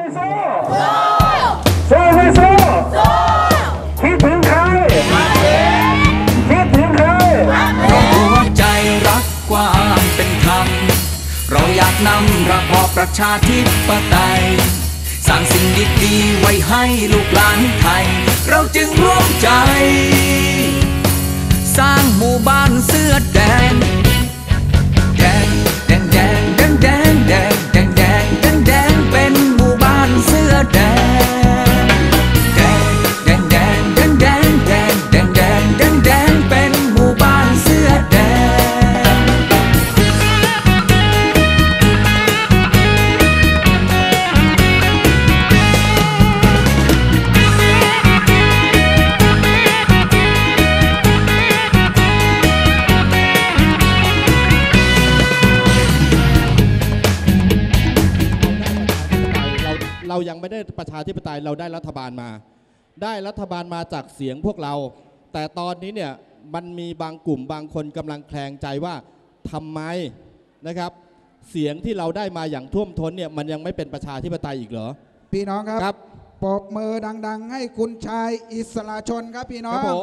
สู้สู้ไม่สู้คิดถึงใครคิดถึงใครหัวใจรักความเป็นธรรมเราอยากนำระบอบประชาธิปไตยสร้างสิ่งดีๆไว้ให้ลูกหลานไทยเราจึงร่วมใจสร้างหมู่บ้านเสื้อแดงแดงแดงแดงแดงแดงแดงแดงแดงแดงแดงเป็นหมู่บ้านเสื้อแดงแดงแดงแดงแดงแดงแดงแดงแดงแดงแดงเป็นหมู่บ้านเสื้อแดงเรายังไม่ได้ประชาธิปไตยเราได้รัฐบาลมาจากเสียงพวกเราแต่ตอนนี้เนี่ยมันมีบางกลุ่มบางคนกำลังแคลงใจว่าทำไมนะครับเสียงที่เราได้มาอย่างท่วมท้นเนี่ยมันยังไม่เป็นประชาธิปไตยอีกเหรอพี่น้องครับปรบมือดังๆให้คุณชายอิสระชนครับพี่น้องครับผม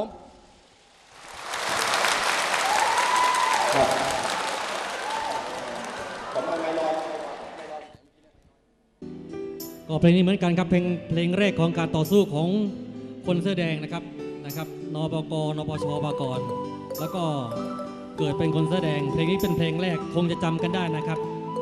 ก็เพลงนี้เหมือนกันครับเพลงแรกของการต่อสู้ของคนเสื้อแดงนะครับนปกนปชมาก่อนแล้วก็เกิดเป็นคนเสื้อแดงเพลงนี้เป็นเพลงแรกคงจะจำกันได้นะครับ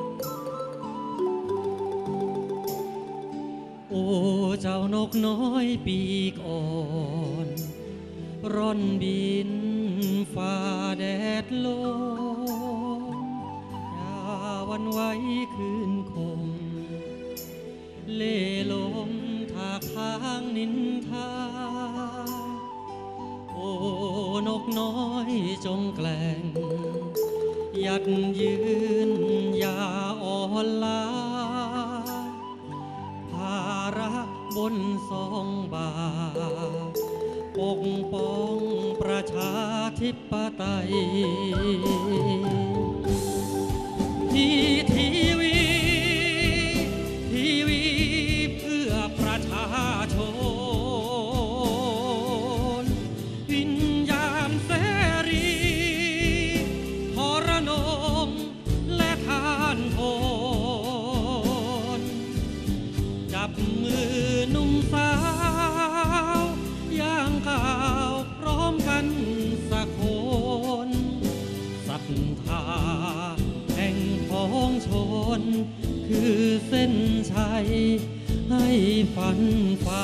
โอ้เจ้านกน้อยปีกอ่อนร่อนบินฝ่าแดดลมอย่าวันไหวคืนคงเล่ลมถากทางนินทาโอ้นกน้อยจงแกล้งยัดยืนอย่าอ่อนล้าภาระบนสองบ่าปกป้องประชาธิปไตยทีวีเพื่อประชาชนวิญญาณเสรีทรนงและทานโทนจับมือหนุ่มสาวย่างก้าวพร้อมกันสักคนศรัทธาแห่งพ้องชนคือเส้นชัยให้ฝันฝ่า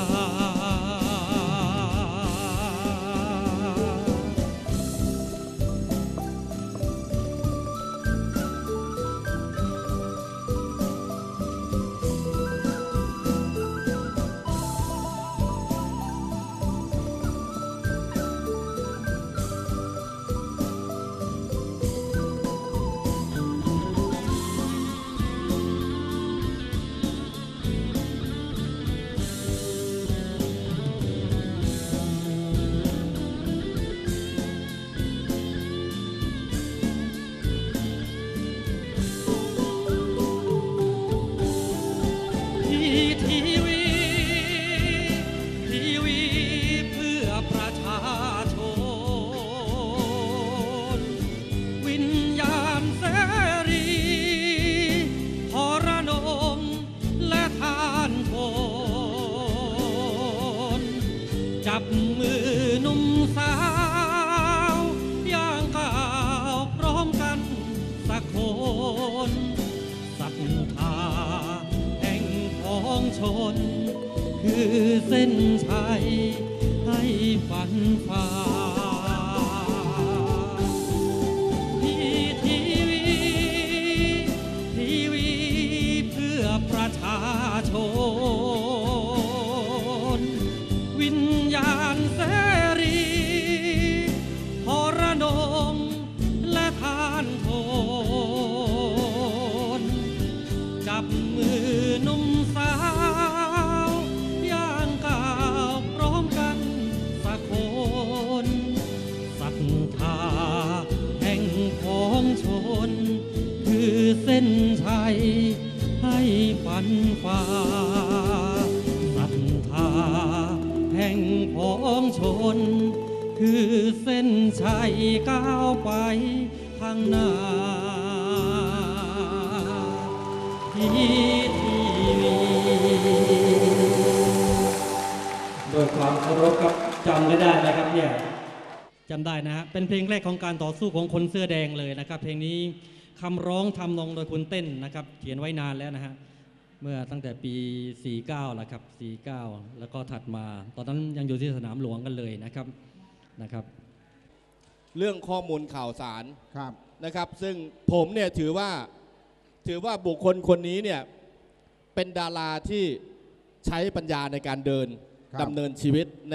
จับมือหนุ่มสาวย่างก้าวพร้อมกันสักคนศรัทธาแห่งพ้องชนคือเส้นชัยให้ฝันฝ่าทีวีเพื่อประชาชนวิญญาณเสรีทรนงและทานโทนจับมือหนุ่มสาวย่างก้าวพร้อมกันสักคนศรัทธาแห่งพ้องชนคือเส้นชัยใให้ฝันฝ่าศรัทธาแห่งพ้องชน คือเส้นชัยก้าวไปข้างหน้าที่ทีวีด้วยความเคารพครับจำไม่ได้ไหมครับเนี่ยจำได้นะฮะเป็นเพลงแรกของการต่อสู้ของคนเสื้อแดงเลยนะครับเพลงนี้คำร้องทำนองโดยคุณเต้นนะครับเขียนไว้นานแล้วนะฮะเมื่อตั้งแต่ปี 49 แล้วครับ49แล้วก็ถัดมาตอนนั้นยังอยู่ที่สนามหลวงกันเลยนะครับเรื่องข้อมูลข่าวสารครับนะครับซึ่งผมเนี่ยถือว่าบุคคลคนนี้เนี่ยเป็นดาราที่ใช้ปัญญาในการเดินครับดำเนินชีวิตใน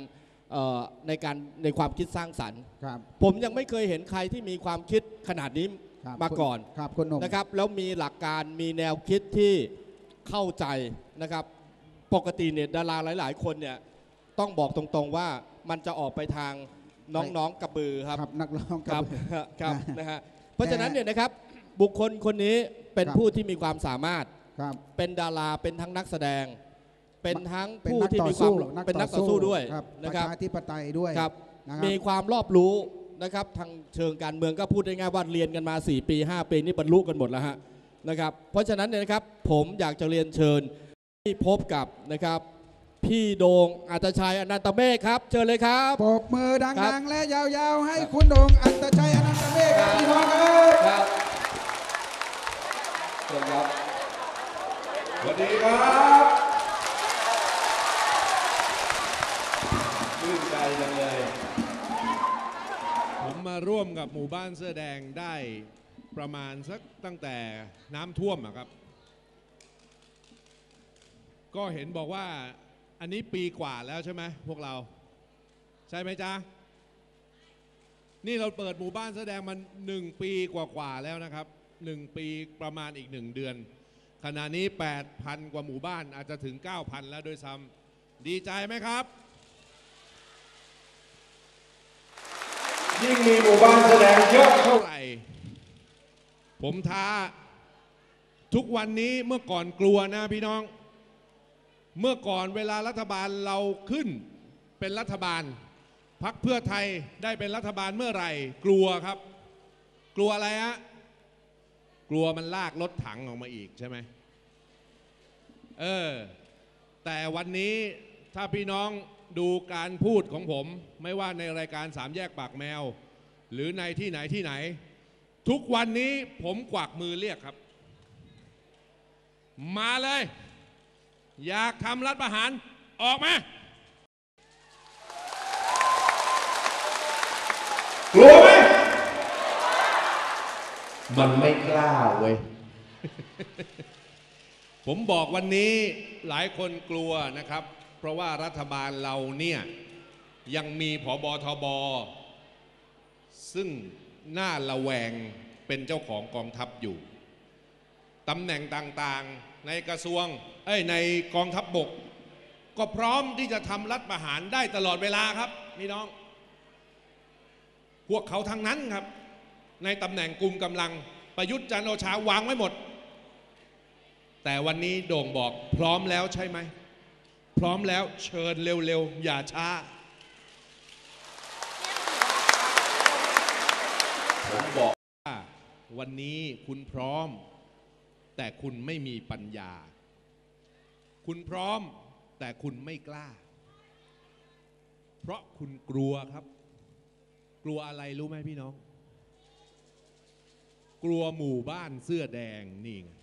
ความคิดสร้างสรรค์ครับผมยังไม่เคยเห็นใครที่มีความคิดขนาดนี้ครับมาก่อนครับคุณหนุ่มนะครับแล้วมีหลักการมีแนวคิดที่เข้าใจนะครับปกติเนี่ยดาราหลาย ๆ คนเนี่ยต้องบอกตรงๆว่ามันจะออกไปทางน้องๆกระบือครับนักร้องครับกัครับนะฮะเพราะฉะนั้นเนี่ยนะครับบุคคลคนนี้เป็นผู้ที่มีความสามารถครับเป็นดาราเป็นทั้งนักแสดง เป็นทั้งเป็นผู้นักที่ต่อมีความสู้เป็นนักต่อสู้ด้วยครับนะครับประชาธิปไตยด้วยครับนะครับมีความรอบรู้นะครับทางเชิงการเมืองก็พูดได้ง่ายว่าเรียนกันมา4 ปี 5 ปีนี่บรรลุกันหมดแล้วฮะนะครับเพราะฉะนั้นเนี่ยนะครับผมอยากจะเรียนเชิญที่พบกับนะครับพี่โดงอัตชัยอนันตเมฆครับเชิญเลยครับปรบมือครัดับงๆและยาวๆให้คุณโหน่งอัตชัยอนันตเมฆครับพี่น้องครับครับเชิญครับสวัสดีครับชื่นใจจังเลยผมมาร่วมกับหมู่บ้านเสื้อแดงได้ประมาณสักตั้งแต่น้ำท่วมอะครับก็เห็นบอกว่าอันนี้ปีกว่าแล้วใช่ไหมพวกเราใช่ไหมจ๊ะนี่เราเปิดหมู่บ้านเสื้อแดงมัน1 ปีกว่าแล้วนะครับ1 ปีประมาณอีก1 เดือนขณะนี้ 8,000 กว่าหมู่บ้านอาจจะถึง 9,000 แล้วด้วยซ้ำดีใจไหมครับยิ่งมีหมู่บ้านแสดงเยอะเท่าเท่าไหร่ผมท้าทุกวันนี้เมื่อก่อนกลัวนะพี่น้องเมื่อก่อนเวลารัฐบาลเราขึ้นเป็นรัฐบาลพรรคเพื่อไทยได้เป็นรัฐบาลเมื่อไหร่กลัวครับกลัวอะไรฮะกลัวมันลากรถถังออกมาอีกใช่ไหมแต่วันนี้ถ้าพี่น้องดูการพูดของผมไม่ว่าในรายการ3 แยกปากแมวหรือในที่ไหนทุกวันนี้ผมกวักมือเรียกครับมาเลยอยากทำรัฐประหารออกมากลัวไหมมันไม่กล้าเว้ยผมบอกวันนี้หลายคนกลัวนะครับเพราะว่ารัฐบาลเราเนี่ยยังมีผบทบซึ่งน่าระแวงเป็นเจ้าของกองทัพอยู่ตำแหน่งต่างๆในกระทรวงในกองทัพบกก็พร้อมที่จะทำรัฐประหารได้ตลอดเวลาครับพี่น้องพวกเขาทั้งนั้นครับในตำแหน่งกลุ่มกำลังประยุทธ์จันทร์โอชาวางไว้หมดแต่วันนี้โด่งบอกพร้อมแล้วใช่ไหมพร้อมแล้วเชิญเร็วๆอย่าช้าผมบอกว่าวันนี้คุณพร้อมแต่คุณไม่มีปัญญาคุณพร้อมแต่คุณไม่กล้าเพราะคุณกลัวครับกลัวอะไรรู้ไหมพี่น้องกลัวหมู่บ้านเสื้อแดงนี่ไง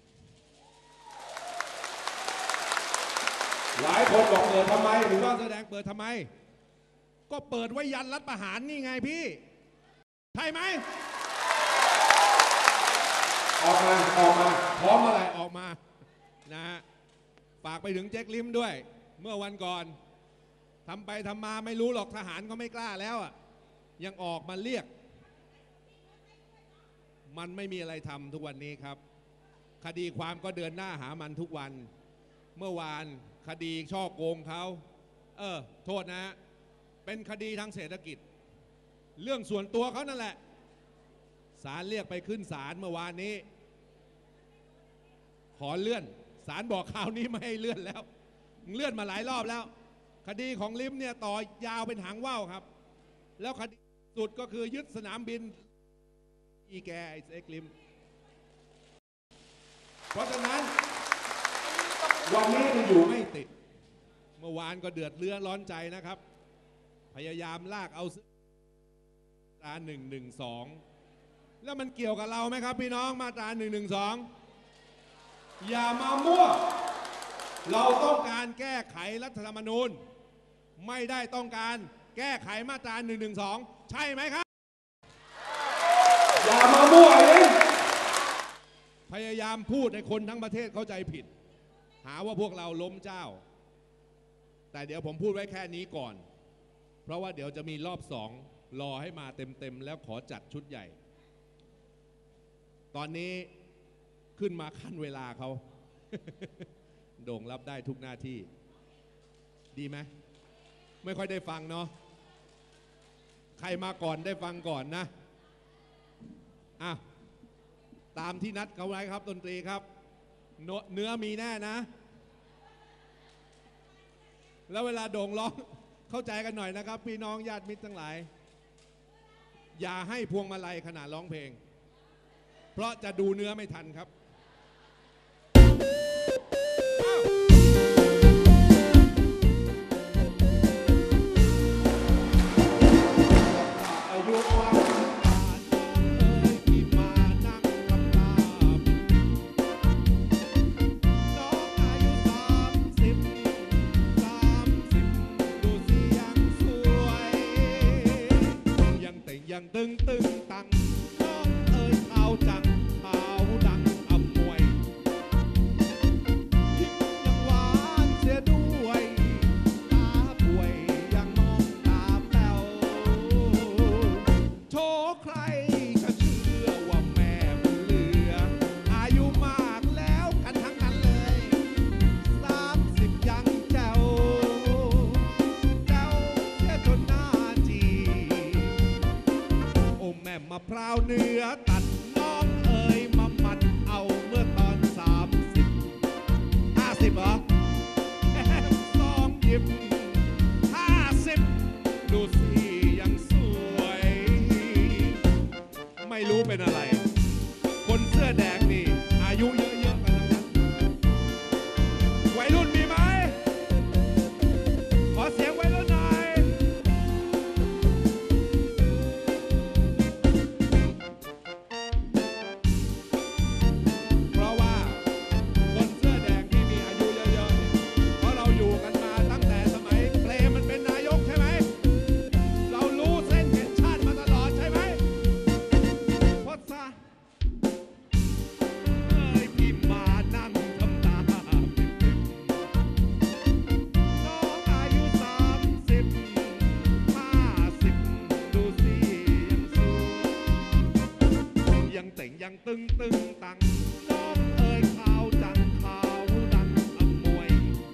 หลายคนบอกเปิดทำไมหมู่บ้านเสื้อแดงเปิดทำไมก็เปิดไว้ยันรัฐประหารนี่ไงพี่ใช่ไหมออกมาพร้อมอะไรออกมานะฮะฝากไปถึงเจ๊กลิมด้วยเมื่อวันก่อนทำไปทำมาไม่รู้หรอกทหารก็ไม่กล้าแล้วอ่ะยังออกมาเรียกมันไม่มีอะไรทำทุกวันนี้ครับคดีความก็เดินหน้าหามันทุกวันเมื่อวานคดีช่อโกงเขาโทษนะเป็นคดีทางเศรษฐกิจเรื่องส่วนตัวเขานั่นแหละศาลเรียกไปขึ้นศาลเมื่อวานนี้ขอเลื่อนศาลบอกคราวนี้ไม่ให้เลื่อนแล้วเลื่อนมาหลายรอบแล้ว คดีของลิมเนี่ยต่อยาวเป็นหางว่าวครับแล้วคดีสุดก็คือยึดสนามบินอีแกไอเอ็กลิมเพราะฉะนั้นวันนี้มันอยู่ไม่ติดเมื่อวานก็เดือดเรือร้อนใจนะครับพยายามลากเอามาตรา112แล้วมันเกี่ยวกับเราไหมครับพี่น้องมาตรา112อย่ามามั่วเราต้องการแก้ไขรัฐธรรมนูญไม่ได้ต้องการแก้ไขมาตรา112ใช่ไหมครับอย่ามามั่วเลยพยายามพูดให้คนทั้งประเทศเข้าใจผิดหาว่าพวกเราล้มเจ้าแต่เดี๋ยวผมพูดไว้แค่นี้ก่อนเพราะว่าเดี๋ยวจะมีรอบ2รอให้มาเต็มๆแล้วขอจัดชุดใหญ่ตอนนี้ขึ้นมาขั้นเวลาเขา โด่งรับได้ทุกหน้าที่ดีไหมไม่ค่อยได้ฟังเนาะใครมาก่อนได้ฟังก่อนนะอ่ะตามที่นัดเขาไว้ครับดนตรีครับเนื้อมีแน่นะแล้วเวลาโด่งร้องเข้าใจกันหน่อยนะครับพี่น้องญาติมิตรทั้งหลายอย่าให้พวงมาลัยขณะร้องเพลงเพราะจะดูเนื้อไม่ทันครับอายุวันที่มานั่งทำตามน้องอายุ30ดูสิยังสวยยังแต่งยังตึงตังน้องเอ๋ยขาวจังขาวดังอำมวยยิ้มยังหวานเสียด้วยตาป่วยยังมองตาแป๋วโชว์ใครก็เชื่อว่าแม่บุญเหลืออายุมากแล้วกันทั้งนั้นเลย30ยังแจ๋วแจ๋วเสียจนหน้าจีโอ้แม่มะพร้าวเนื้อตัดน้องเอ๋ยมามันเอาเมื่อตอน50เหรอแก้มซองหยิบ50ดูสิยังสวยไม่รู้เป็นอะไรคนเสื้อแดงนี่อายุเยอะๆกันทั้งนั้นวัยรุ่นมีไหมขอเสียงวัยรุ่นหน่อยเพราะว่าคนเสื้อแดงที่มีอายุเยอะๆเนี่ยเพราะเราอยู่กันมาตั้งแต่สมัยเปรมมันเป็นนายกใช่ไหมเรารู้เส้นเห็นชาติมาตลอดใช่ไหมพดซะเอ้ยพี่มานั่งทำตาปิบน้องอายุ30 50ดูสิยังสวยยังแต่งยังตึงตังน้องเอ๋ยขาวจังขาวดังอำมวย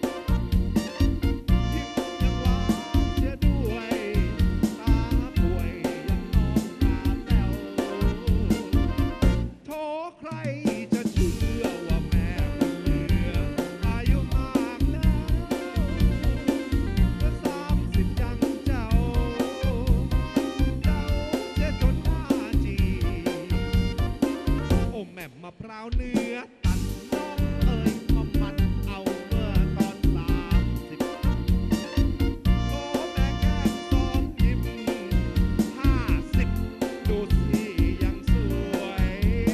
ยิ้มยังหวานเสียด้วยตาป่วยยังมองตาแป๋วโถใครจะเชื่อว่าแม่บุญเหลืออายุมากแล้วก็30ยังเจ้าเสียจนหน้าจีโอ้แม่มะพร้าวเนื้อตัดน้องเอ๋ยมามันเอาเมื่อตอน30โอ้แม่แก้มซองหยิบ50ดูสิยังสวย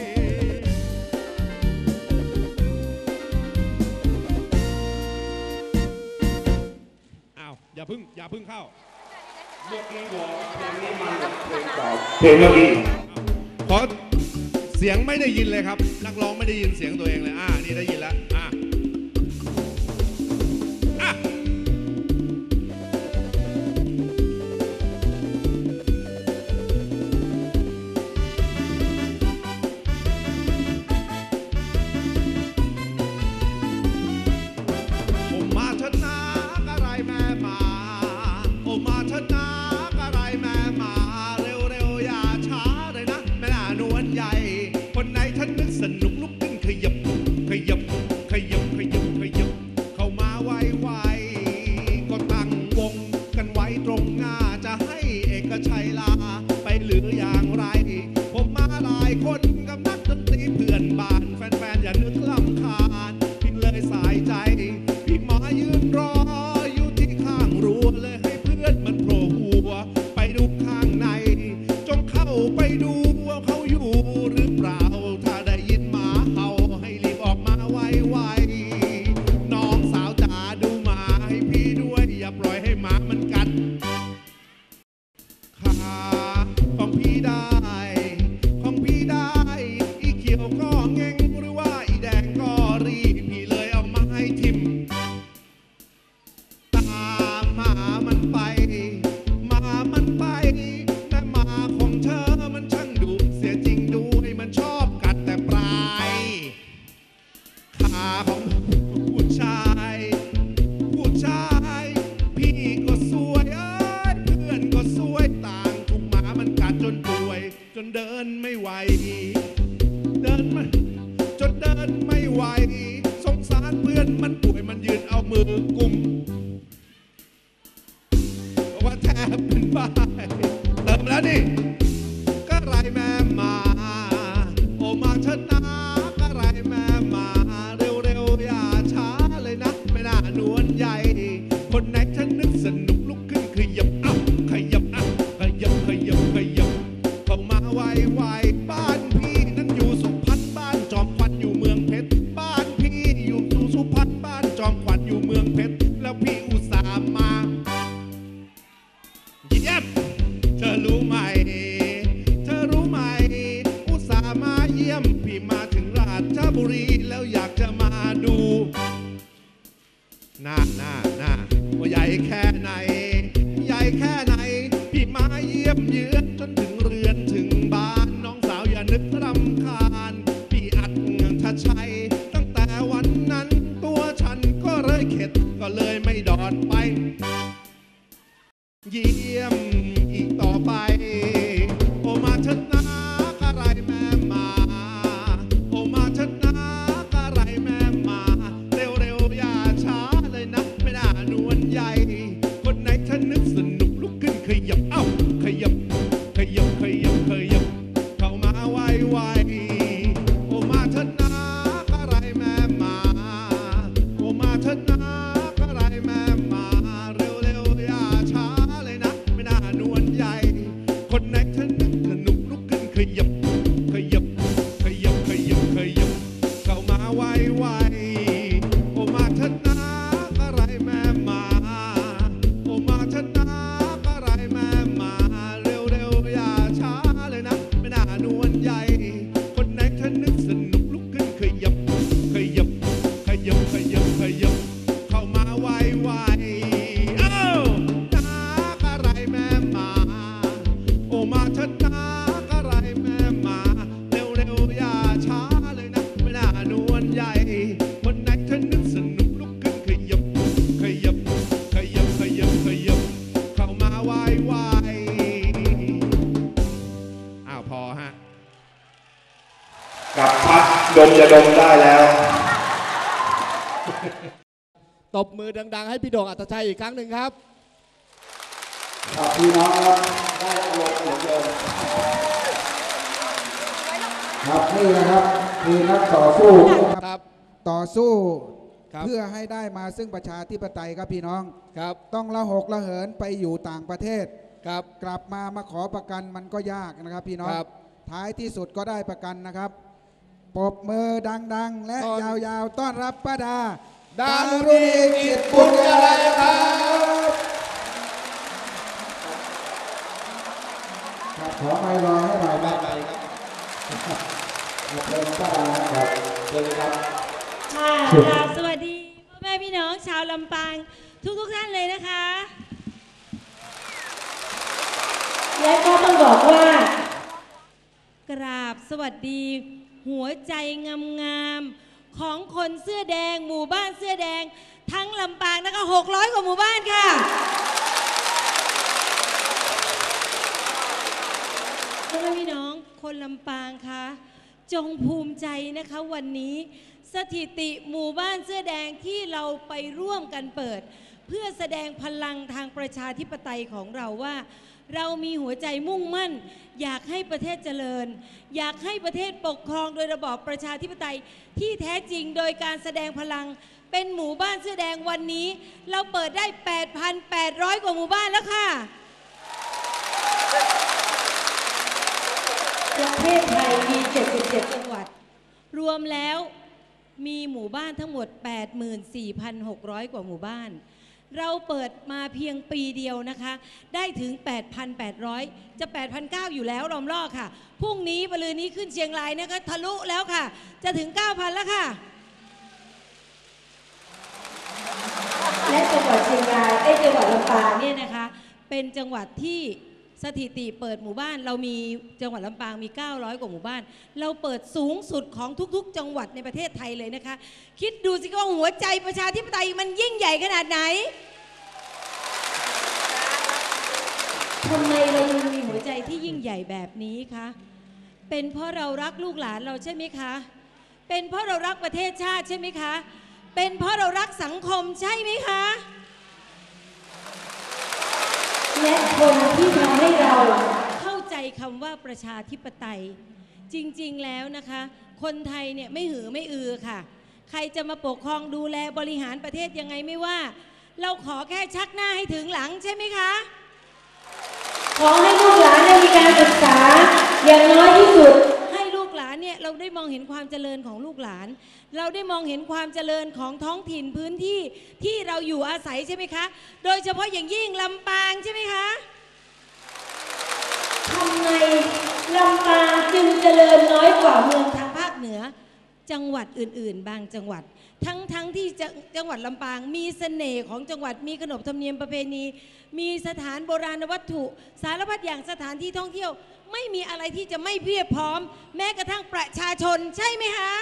อ้าวอย่าเพึ่งเข้าเมื่อกี้บอกเพลงนี้มันเพลงเก่าเพลงเมื่อกี้ขอเสียงไม่ได้ยินเลยครับนักร้องไม่ได้ยินเสียงตัวเองเลยนี่ได้ยินแล้วโอ้มาเถิดนะอะไรแม่มาโอ้มาเถิดนะอะไรแม่มาเร็วๆอย่าช้าเลยนะแม่นานวลใหญ่คนไหนท่านนึกสนุกลุกขึ้นขยับของผู้ชายพี่ก็สวยเพื่อนก็สวยต่างถูกหมามันกัดจนป่วยจนเดินไม่ไหวจนเดินไม่ไหวสงสารเพื่อนมันป่วยมันยืนเอามือกุมบอกว่าแทบเป็นบ้าเติมแล้วนี่ก็ไรแม่มาโอมาเถิดนะก็ไรแม่มาเร็วๆอย่าช้าเลยนะไม่น่านวลใหญ่คนไหนฉันนึกสนุกลุกขึ้นขยับขยับเข้ามาไวๆบ้านพี่นั้นอยู่สุพรรณบ้านจอมขวัญอยู่เมืองเพชรบ้านพี่อยู่สุพรรณบ้านจอมขวัญอยู่เมืองเพชรแล้วพี่อุตส่าห์มาเยี่ยมเธอรู้ไหมอุตส่าห์มาเยี่ยมพี่มาถึงราชบุรีแล้วอยากจะมาดูหน้าว่าใหญ่แค่ไหนพี่มาเยี่ยมเยือนจนถึงเรือนถึงบ้านน้องสาวอย่านึกรำคาญพี่อัดถ้าใช่ตั้งแต่วันนั้นตัวฉันก็เลยเข็ดก็เลยไม่ดอดไปเยี่ยมอีกต่อไปโอมาเถิดนะอะไรแม่มาโอมาเถิดนะอะไรแม่มาเร็วอย่าช้าเลยนะไม่น่านวลใหญ่คนไหนฉันนึกสนุกลุกขึ้นขยับขยับเข้ามาไวโอมาเถิดนะอะไรแม่มาโอมาเถิดนะอะไรแม่มาเร็วอย่าช้าเลยนะไม่น่านวลใหญ่คนไหนฉันนึกสนุกลุกขึ้นขยับเข้ามาไวโอมาเถิดนะอะไรแม่มาโอมาเถิดนะอะไรแม่มาเร็วอย่าช้าเลยนะไม่น่านวลใหญ่คนไหนฉันนึกสนุกลุกขึ้นขยับเข้ามาไวนะอะไรแม่มาโอมาเถิดนะอะไรแม่มาเร็วอย่าช้าเลยนะไม่น่านวลใหญ่คนไหนฉันนึกสนุกลุกขึ้นขยับเข้ามาไวพอฮะกับพัดดมจะดมได้แล้วตบมือดังๆให้พี่โด่งอัตชัยอีกครั้งหนึ่งครับครับพี่น้องครับได้อารมณ์เหลือเกินครับนี่นะครับคือนักต่อสู้ครับต่อสู้ครับเพื่อให้ได้มาซึ่งประชาธิปไตยครับพี่น้องครับต้องละหกละเหินไปอยู่ต่างประเทศครับกลับมาขอประกันมันก็ยากนะครับพี่น้องครับท้ายที่สุดก็ได้ประกันนะครับปรบมือดังๆ และยาวๆต้อนรับป้าดาดารุณีกิจบุญอะไรครับขอไม่รอให้หน่อยครับเชิญป้าดาครับเชิญครับค่ะสวัสดีพ่อแม่พี่น้องชาวลำปางทุกท่านเลยนะคะ และก็ต้องบอกว่ากราบสวัสดีหัวใจงามๆของคนเสื้อแดงหมู่บ้านเสื้อแดงทั้งลำปางนะคะ600 กว่าหมู่บ้านค่ะพ่อแม่พี่น้องคนลำปางคะจงภูมิใจนะคะวันนี้สถิติหมู่บ้านเสื้อแดงที่เราไปร่วมกันเปิดเพื่อแสดงพลังทางประชาธิปไตยของเราว่าเรามีหัวใจมุ่งมั่นอยากให้ประเทศเจริญอยากให้ประเทศปกครองโดยระบอบประชาธิปไตยที่แท้จริงโดยการแสดงพลังเป็นหมู่บ้านเสื้อแดงวันนี้เราเปิดได้ 8,800 กว่าหมู่บ้านแล้วค่ะประเทศไทยมี77 จังหวัดรวมแล้วมีหมู่บ้านทั้งหมด 84,600 กว่าหมู่บ้านเราเปิดมาเพียงปีเดียวนะคะได้ถึง 8,800 จะ 8,900 อยู่แล้วล้อมรอบค่ะพรุ่งนี้ปรืนนี้ขึ้นเชียงรายนะคะทะลุแล้วค่ะจะถึง 9,000 แล้วค่ะและจังหวัดเชียงรายจังหวัดลำปางเนี่ยนะคะเป็นจังหวัดที่สถิติเปิดหมู่บ้านเรามีจังหวัดลำปางมี900กว่าหมู่บ้านเราเปิดสูงสุดของทุกๆจังหวัดในประเทศไทยเลยนะคะคิดดูสิว่าหัวใจประชาธิปไตยมันยิ่งใหญ่ขนาดไหนทำไมเรามีหัวใจที่ยิ่งใหญ่แบบนี้คะเป็นเพราะเรารักลูกหลานเราใช่ไหมคะเป็นเพราะเรารักประเทศชาติใช่ไหมคะเป็นเพราะเรารักสังคมใช่ไหมคะและคนที่ทำให้เราเข้าใจคำว่าประชาธิปไตยจริงๆแล้วนะคะคนไทยเนี่ยไม่หือไม่อือค่ะใครจะมาปกครองดูแลบริหารประเทศยังไงไม่ว่าเราขอแค่ชักหน้าให้ถึงหลังใช่ไหมคะขอให้ลูกหลานได้มีการศึกษาอย่างน้อยที่สุดให้ลูกหลานเนี่ยเราได้มองเห็นความเจริญของลูกหลานเราได้มองเห็นความเจริญของท้องถิ่นพื้นที่ที่เราอยู่อาศัยใช่ไหมคะโดยเฉพาะอย่างยิ่งลำปางใช่ไหมคะทำไมลำปางจึงเจริญน้อยกว่าเมืองทางภาคเหนือจังหวัดอื่นๆบางจังหวัดทั้งที่จังหวัดลำปางมีเสน่ห์ของจังหวัดมีขนบธรรมเนียมประเพณีมีสถานโบราณวัตถุสารพัดอย่างสถานที่ท่องเที่ยวไม่มีอะไรที่จะไม่เพียบพร้อมแม้กระทั่งประชาชนใช่ไหมคะ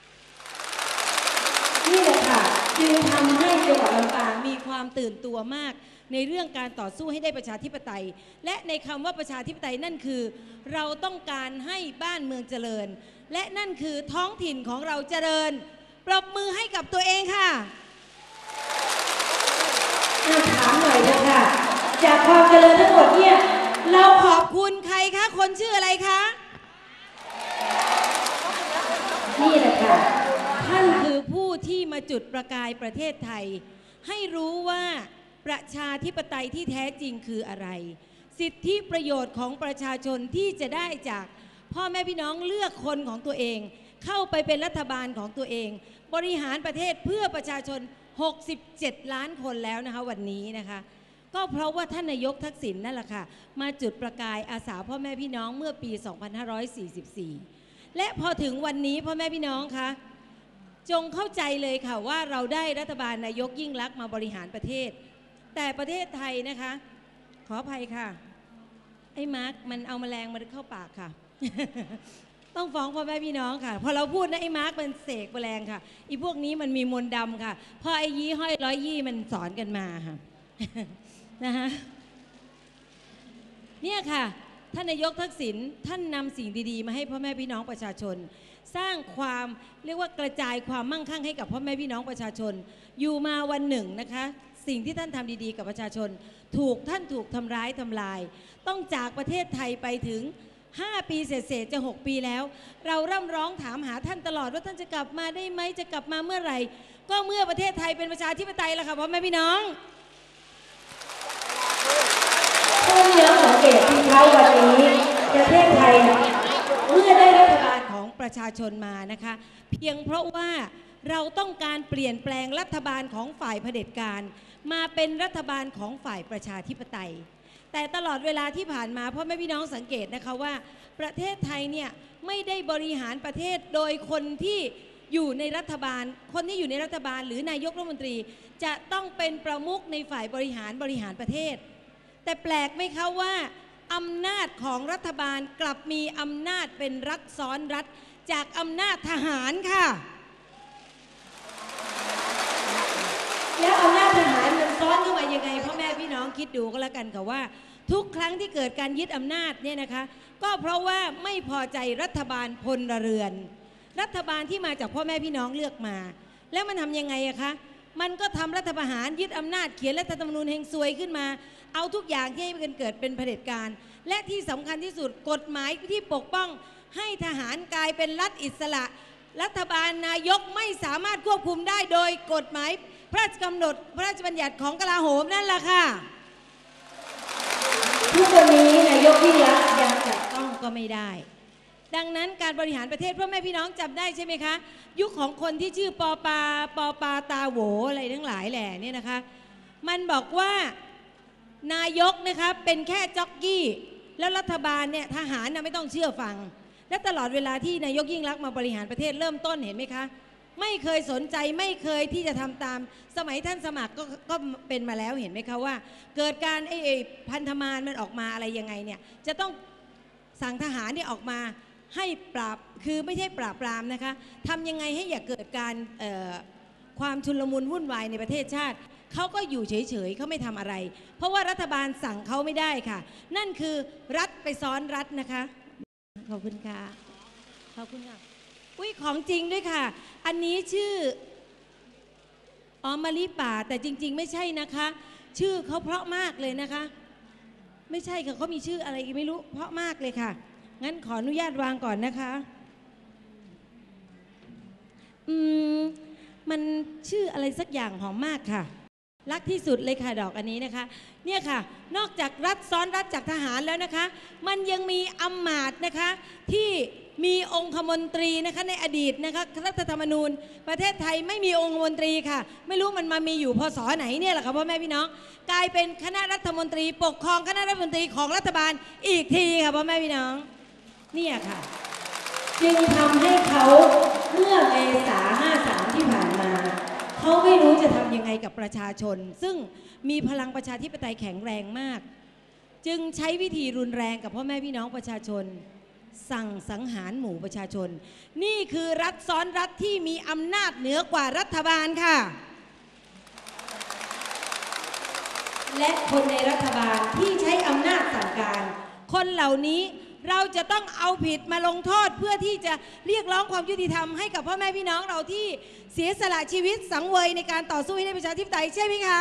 นี่แหละค่ะจึงทำให้จังหวัดลำปางมีความตื่นตัวมากในเรื่องการต่อสู้ให้ได้ประชาธิปไตยและในคำว่าประชาธิปไตยนั่นคือเราต้องการให้บ้านเมืองเจริญและนั่นคือท้องถิ่นของเราเจริญปรบมือให้กับตัวเองค่ะถามหน่อยนะคะจากความเจริญทั้งหมดเนี่ยเราขอบคุณใครคะคนชื่ออะไรคะนี่แหละค่ะท่านคือผู้ที่มาจุดประกายประเทศไทยให้รู้ว่าประชาธิปไตยที่แท้จริงคืออะไรสิทธิประโยชน์ของประชาชนที่จะได้จากพ่อแม่พี่น้องเลือกคนของตัวเองเข้าไปเป็นรัฐบาลของตัวเองบริหารประเทศเพื่อประชาชน67ล้านคนแล้วนะคะวันนี้นะคะก็เพราะว่าท่านนายกทักษิณนั่นแหละค่ะมาจุดประกายอาสาพ่อแม่พี่น้องเมื่อปี2544และพอถึงวันนี้พ่อแม่พี่น้องคะจงเข้าใจเลยค่ะว่าเราได้รัฐบาลนายกยิ่งลักษณ์มาบริหารประเทศแต่ประเทศไทยนะคะขออภัยค่ะไอ้มาร์คมันเอาแมลงมาเข้าปากค่ะ ต้องฟ้องพ่อแม่พี่น้องค่ะพอเราพูดนะไอ้มาร์คมันเสกแมลงค่ะอีพวกนี้มันมีมนต์ดำค่ะพอไอ้ยี่ห้อยร้อยยี่มันสอนกันมาค่ะ นะคะเนี่ยค่ะท่านนายกทักษิณท่านนำสิ่งดีๆมาให้พ่อแม่พี่น้องประชาชนสร้างความเรียกว่ากระจายความมั่งคั่งให้กับพ่อแม่พี่น้องประชาชนอยู่มาวันหนึ่งนะคะสิ่งที่ท่านทำดีๆกับประชาชนท่านถูกทำร้ายทำลายต้องจากประเทศไทยไปถึง5 ปีเศษจะ6 ปีแล้วเราร่ำร้องถามหาท่านตลอดว่าท่านจะกลับมาได้ไหมจะกลับมาเมื่อไหร่ก็เมื่อประเทศไทยเป็นประชาธิปไตยแล้วค่ะพ่อแม่พี่น้องท่านย้ำสังเกตที่เช้าวันนี้ประเทศไทยเมื่อได้รัฐบาลของประชาชนมานะคะเพียงเพราะว่าเราต้องการเปลี่ยนแปลงรัฐบาลของฝ่ายเผด็จการมาเป็นรัฐบาลของฝ่ายประชาธิปไตยแต่ตลอดเวลาที่ผ่านมาพ่อแม่พี่น้องสังเกตนะคะว่าประเทศไทยเนี่ยไม่ได้บริหารประเทศโดยคนที่อยู่ในรัฐบาลคนที่อยู่ในรัฐบาลหรือนายกรัฐมนตรีจะต้องเป็นประมุขในฝ่ายบริหารประเทศแต่แปลกไหมคะว่าอำนาจของรัฐบาลกลับมีอำนาจเป็นรัฐซ้อนรัฐจากอำนาจทหารค่ะแล้วอำนาจทหารมันซ้อนเข้ามายังไงพ่อแม่พี่น้องคิดดูก็แล้วกันค่ะว่าทุกครั้งที่เกิดการยึดอำนาจเนี่ยนะคะก็เพราะว่าไม่พอใจรัฐบาลพลเรือนรัฐบาลที่มาจากพ่อแม่พี่น้องเลือกมาแล้วมันทำยังไงอะคะมันก็ทำรัฐประหารยึดอำนาจเขียนรัฐธรรมนูญเฮงซวยขึ้นมาเอาทุกอย่างที่ให้เกิดเป็นเผด็จการและที่สำคัญที่สุดกฎหมายที่ปกป้องให้ทหารกลายเป็นรัฐอิสระรัฐบาลนายกไม่สามารถควบคุมได้โดยกฎหมายพระราชกำหนดพระราชบัญญัติของกลาโหมนั่นแหละค่ะทุกวันนี้นายกยิ่งลักษณ์ยังจับต้องก็ไม่ได้ดังนั้นการบริหารประเทศพ่อแม่พี่น้องจำได้ใช่ไหมคะยุคของคนที่ชื่อปอปาตาโหวอะไรทั้งหลายแหล่เนี่ยนะคะมันบอกว่านายกนะคะเป็นแค่จ็อกกี้แล้วรัฐบาลเนี่ยทหารนะไม่ต้องเชื่อฟังและตลอดเวลาที่นายกยิ่งลักษณ์มาบริหารประเทศเริ่มต้นเห็นไหมคะไม่เคยสนใจไม่เคยที่จะทำตามสมัยท่านสมัครก็เป็นมาแล้วเห็นไหมคะว่าเกิดการพันธมารมันออกมาอะไรยังไงเนี่ยจะต้องสั่งทหารเนี่ยออกมาให้ปราบคือไม่ใช่ปราบปรามนะคะทำยังไงให้อย่าเกิดการความชุลมุนวุ่นวายในประเทศชาติเขาก็อยู่เฉยๆเขาไม่ทำอะไร เพราะว่ารัฐบาลสั่งเขาไม่ได้ค่ะนั่นคือรัฐไปซ้อนรัฐนะคะขอบคุณค่ะขอบคุณค่ะอุ้ยของจริงด้วยค่ะอันนี้ชื่อมะลิป่าแต่จริงๆไม่ใช่นะคะชื่อเขาเพราะมากเลยนะคะไม่ใช่ค่ะเขามีชื่ออะไรไม่รู้เพราะมากเลยค่ะงั้นขออนุญาตวางก่อนนะคะมันชื่ออะไรสักอย่างหอมมากค่ะรักที่สุดเลยค่ะดอกอันนี้นะคะเนี่ยค่ะนอกจากรัฐซ้อนรัฐจากทหารแล้วนะคะมันยังมีอำมาตย์นะคะที่มีองคมนตรีนะคะในอดีตนะคะรัฐธรรมนูญประเทศไทยไม่มีองคมนตรีค่ะไม่รู้มันมามีอยู่พศไหนเนี่ยแหละค่ะพ่อแม่พี่น้องกลายเป็นคณะรัฐมนตรีปกครองคณะรัฐมนตรีของรัฐบาลอีกทีค่ะพ่อแม่พี่น้องเนี่ยค่ะจึงทำให้เขาเมื่อเมษา53ที่ผ่านมาเขาไม่รู้จะทำยังไงกับประชาชนซึ่งมีพลังประชาธิปไตยแข็งแรงมากจึงใช้วิธีรุนแรงกับพ่อแม่พี่น้องประชาชนสั่งสังหารหมู่ประชาชนนี่คือรัฐซ้อนรัฐที่มีอำนาจเหนือกว่ารัฐบาลค่ะและคนในรัฐบาลที่ใช้อำนาจสั่งการคนเหล่านี้เราจะต้องเอาผิดมาลงโทษเพื่อที่จะเรียกร้องความยุติธรรมให้กับพ่อแม่พี่น้องเราที่เสียสละชีวิตสังเวยในการต่อสู้ให้ได้ประชาธิปไตยใช่ไหมคะ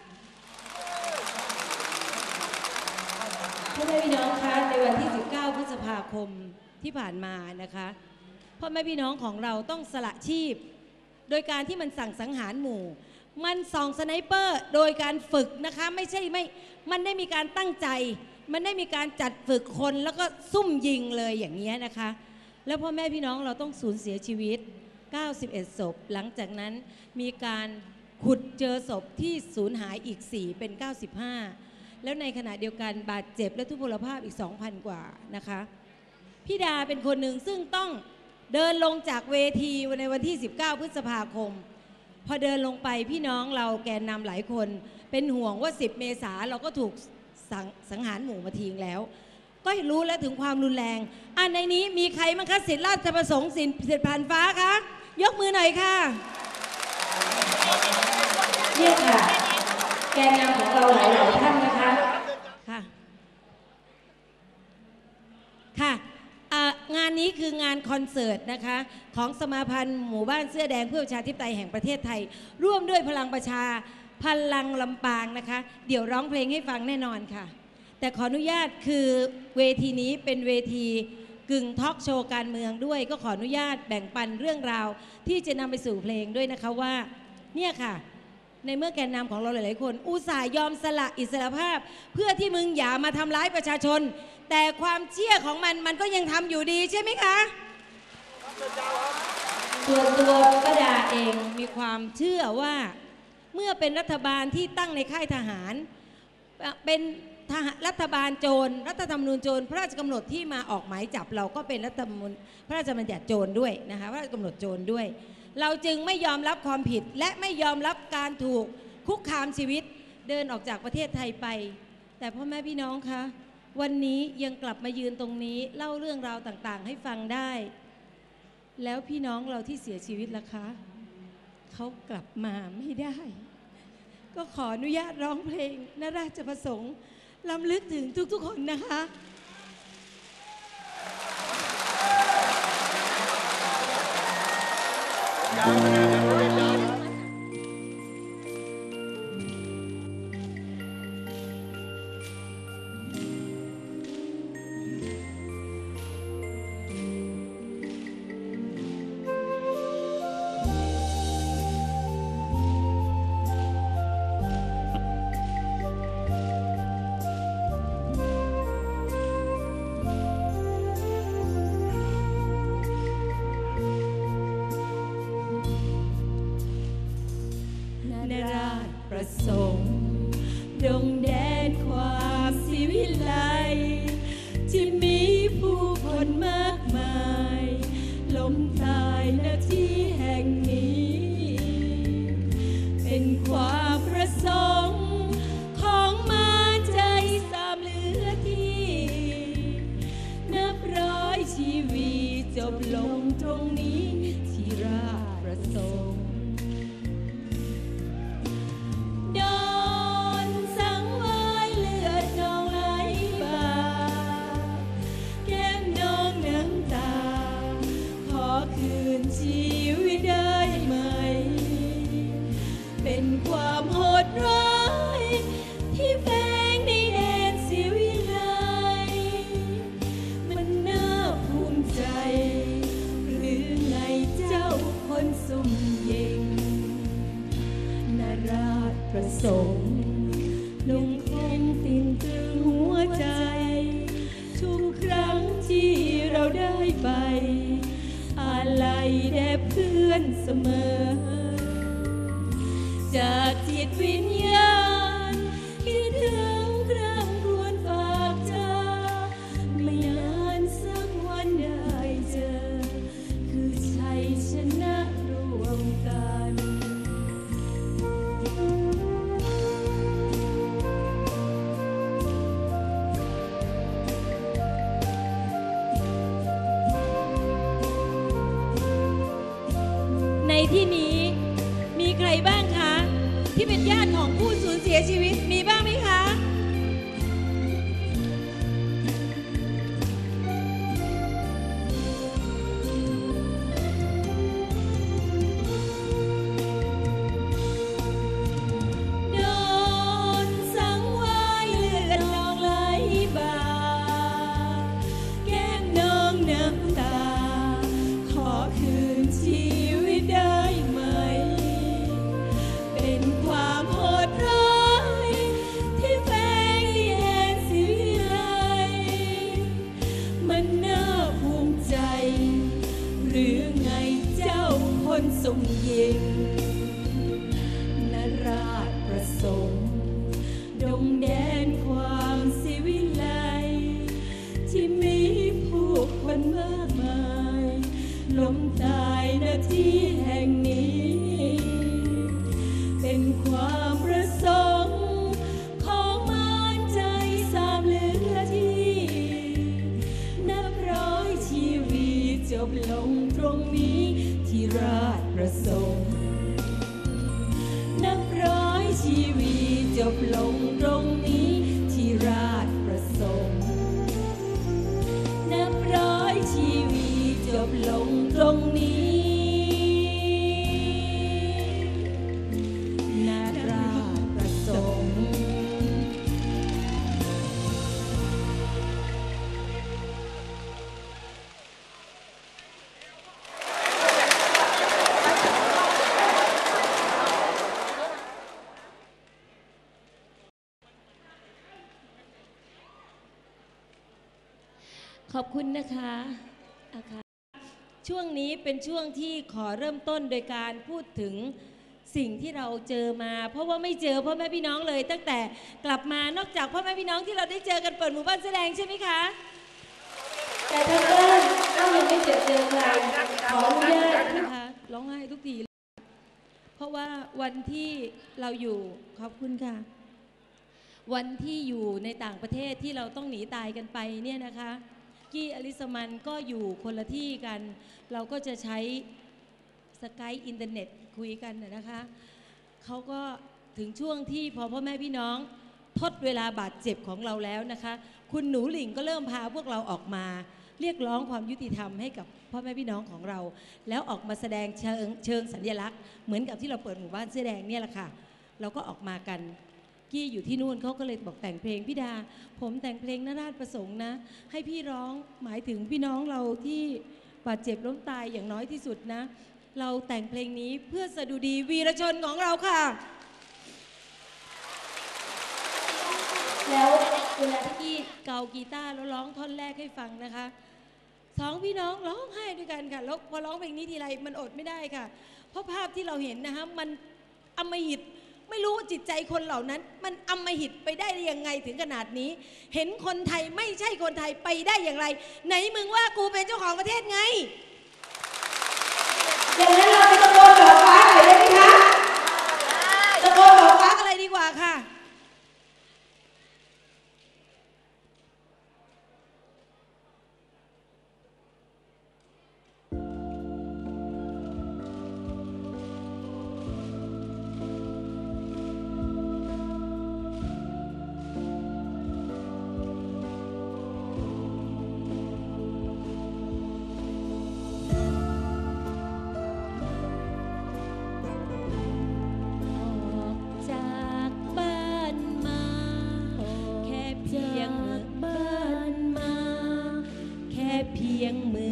พ่อแม่พี่น้องคะในวันที่19 พฤษภาคมที่ผ่านมานะคะพ่อแม่พี่น้องของเราต้องสละชีพโดยการที่มันสั่งสังหารหมู่มันส่องสไนเปอร์โดยการฝึกนะคะไม่ใช่มันได้มีการตั้งใจมันได้มีการจัดฝึกคนแล้วก็ซุ่มยิงเลยอย่างนี้นะคะแล้วพ่อแม่พี่น้องเราต้องสูญเสียชีวิต91 ศพหลังจากนั้นมีการขุดเจอศพที่สูญหายอีก4เป็น95แล้วในขณะเดียวกันบาดเจ็บและทุพพลภาพอีก 2,000 กว่านะคะพี่ดาเป็นคนหนึ่งซึ่งต้องเดินลงจากเวทีในวันที่19 พฤษภาคมพอเดินลงไปพี่น้องเราแกนนำหลายคนเป็นห่วงว่า10 เมษาเราก็ถูกสังหารหมู่มาทิ้งแล้วก็รู้แล้วถึงความรุนแรงในนี้มีใครมั้งคะศิษย์ราชประสงค์ศิษย์ผ่านฟ้าคะยกมือหน่อยค่ะเนี่ยค่ะแกนนำของเราหลายท่านนะคะค่ะงานนี้คืองานคอนเสิร์ตนะคะของสมาพันธ์หมู่บ้านเสื้อแดงเพื่อประชาธิปไตยแห่งประเทศไทยร่วมด้วยพลังประชาพลังลำปางนะคะเดี๋ยวร้องเพลงให้ฟังแน่นอนค่ะแต่ขออนุญาตคือเวทีนี้เป็นเวทีกึ่งทอล์กโชว์การเมืองด้วยก็ขออนุญาตแบ่งปันเรื่องราวที่จะนำไปสู่เพลงด้วยนะคะว่าเนี่ยค่ะในเมื่อแกนนำของเราหลายๆคนอุตส่าห์ยอมสละอิสรภาพเพื่อที่มึงอย่ามาทำร้ายประชาชนแต่ความเชื่อของมันก็ยังทำอยู่ดีใช่ไหมคะตัวป้าดาเองมีความเชื่อว่าเมื่อเป็นรัฐบาลที่ตั้งในค่ายทหารเป็นรัฐบาลโจรรัฐธรรมนูญโจรพระราชกำหนดที่มาออกหมายจับเราก็เป็นรัฐธรรมนูญพระราชบัญญัติโจรด้วยนะคะพระราชกำหนดโจรด้วยเราจึงไม่ยอมรับความผิดและไม่ยอมรับการถูกคุกคามชีวิตเดินออกจากประเทศไทยไปแต่พ่อแม่พี่น้องคะวันนี้ยังกลับมายืนตรงนี้เล่าเรื่องราวต่างๆให้ฟังได้แล้วพี่น้องเราที่เสียชีวิตล่ะคะเขากลับมาไม่ได้ก็ขออนุญาตร้องเพลงนราชประสงค์รำลึกถึงทุกๆคนนะคะประสงค์ดงแดนความศิวิไลที่มีผู้คนมากมายล้มตายณที่แห่งนี้เป็นความประสงค์ของมาใจสามเหลือที่นับร้อยชีวิตจบลงตรงนี้ที่ราชประสงค์โดนสังเวยเลือดนองไหลบ่าแก้มนองน้ำตาขอคืนชีวิตได้ไหมเป็นความโหดร้ายที่แฝงในแดนศิวิไลมันน่าภูมิใจหรือไงเจ้าคนสุ่มเย็งนาราชประสงค์ลงคงติดตรึงหัวใจทุกครั้งที่เราได้ไปอาลัยแด่เพื่อนเสมอจากจิตวิญญาณคิดถึงครั้งครวญฝากเธอไม่นานสักวันได้เจอคือชัยชนะรวมกันในที่นี้มีใครบ้างคะที่เป็นญาติของผู้สูญเสียชีวิตมีบ้างไหมคะโดนสังเวยเลือดนองไหลบ่าแก้มนองน้ำตาขอคืนชีวิตได้ไหมเป็นความโหดร้ายที่แฝงในแดนศิวิไลมันน่าภูมิใจหรือไงเจ้าคนทรงเย็นนาราชประสงค์ดงแดนความศิวิไลที่มีผู้คนมากมายล้มตายณที่แห่งนี้เป็นความประสงค์ของมารใจสามเหลือที่นับร้อยชีวิตจบลงตรงนี้ที่ราชประสงค์นับร้อยชีวิตจบลงตรงนี้ที่ราชประสงค์นับร้อยชีวิตจบลงตรงนี้นาราชประสงค์ขอบคุณนะคะช่วงนี้เป็นช่วงที่ขอเริ่มต้นโดยการพูดถึงสิ่งที่เราเจอมาเพราะว่าไม่เจอพ่อแม่พี่น้องเลยตั้งแต่กลับมานอกจากพ่อแม่พี่น้องที่เราได้เจอกันเปิดหมู่บ้านแสดงใช่ไหมคะแต่ทางบ้านก็ยังไม่เจอใครขออนุญาตนะคะร้องไห้ทุกทีเพราะว่าวันที่เราอยู่ขอบคุณค่ะวันที่อยู่ในต่างประเทศที่เราต้องหนีตายกันไปเนี่ยนะคะกี้อลิสมันก็อยู่คนละที่กันเราก็จะใช้สกายอินเทอร์เน็ตคุยกันนะคะเขาก็ถึงช่วงที่พอพ่อแม่พี่น้องทดเวลาบาดเจ็บของเราแล้วนะคะคุณหนูหลิงก็เริ่มพาพวกเราออกมาเรียกร้องความยุติธรรมให้กับพ่อแม่พี่น้องของเราแล้วออกมาแสดงเชิงสัญลักษณ์เหมือนกับที่เราเปิดหมู่บ้านเสื้อแดงเนี่ยแหละค่ะเราก็ออกมากันกี้อยู่ที่นู่นเขาก็เลยบอกแต่งเพลงพี่ดาผมแต่งเพลงนาราชประสงค์นะให้พี่ร้องหมายถึงพี่น้องเราที่บาดเจ็บล้มตายอย่างน้อยที่สุดนะเราแต่งเพลงนี้เพื่อสดุดีวีรชนของเราค่ะแล้วเวลาที่กี้เกากีตาร์แล้วร้องท่อนแรกให้ฟังนะคะสองพี่น้องร้องไห้ด้วยกันค่ะแล้วพอร้องเพลงนี้ทีไรมันอดไม่ได้ค่ะเพราะภาพที่เราเห็นนะคะมันอำมหิตไม่รู้จิตใจคนเหล่านั้นมันอำมหิตไปได้ยังไงถึงขนาดนี้เห็นคนไทยไม่ใช่คนไทยไปได้อย่างไรไหนมึงว่ากูเป็นเจ้าของประเทศไงอย่างนั้นเราไปตะโกนแบบฟ้าหน่อยได้ไหมคะ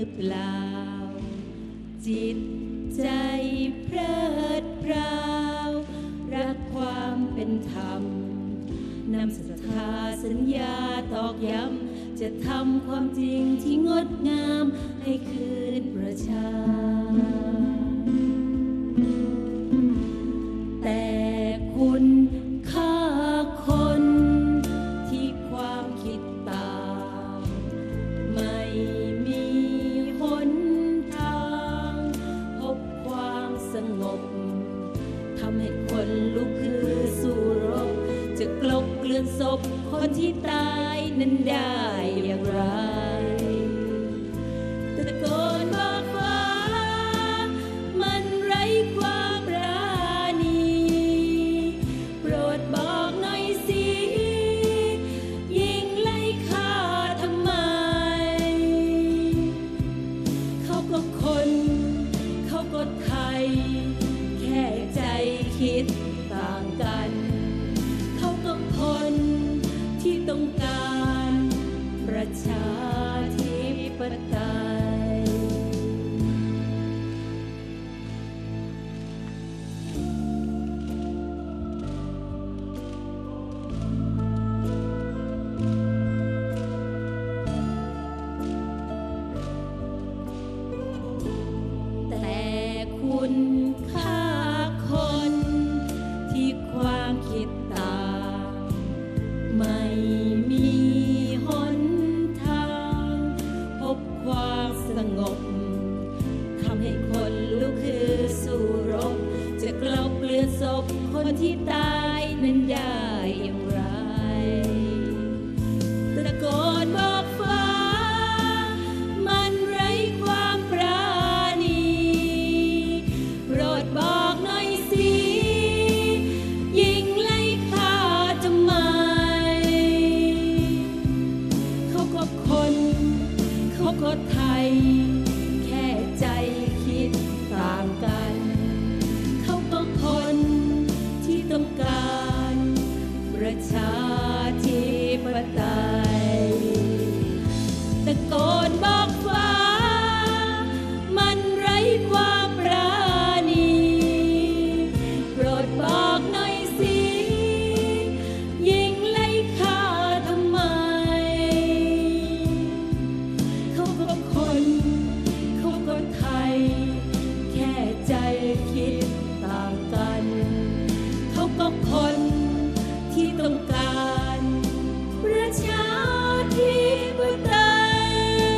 รือเปล่าจิตใจเพลิดเพลารักความเป็นธรรมนำศรัทธาสัญญาตอกย้ำจะทำความจริงที่งดงามให้คืนประชาแต่คุณฆ่าคนที่ความคิดต่างไม่มีหนทางพบความสงบทำให้คนลุกคือสู้รบจะกลบเกลื่อนศพคนที่ตายนั้นได้อย่างไรตะโกนบอกว่ามันไร้ความปราณีโปรดบอกหน่อยสิยิงไล่ฆ่าทำไมเขาก็คนเขาก็ไทยแค่ใจคิดต่างกันเขาก็คนที่ต้องการประชาธิปไตยแต่คุณฆ่าคนที่ความคิดต่างไม่มีหนทางพบความสงบทำให้คนลุกคือสู้รบจะกลบเกลื่อนศพคนที่ตายนั้นได้อย่างไรตะโกนบอกฟ้ามันไร้ความปราณีโปรดบอกหน่อยสิยิงไล่ฆ่าทำไมเขาก็คนเขาก็ไทยแค่ใจคิดต่างกันเขาก็คนที่ต้องการประชาธิปไตยตะโกนบอกฟ้ามันไร้ความปราณีโปรดบอกหน่อยสิยิงไล่ฆ่าทำไมเขาก็คนเขาก็ไทยแค่ใจคิดต่างกันเขาก็คนที่ต้องการประชาธิปไตย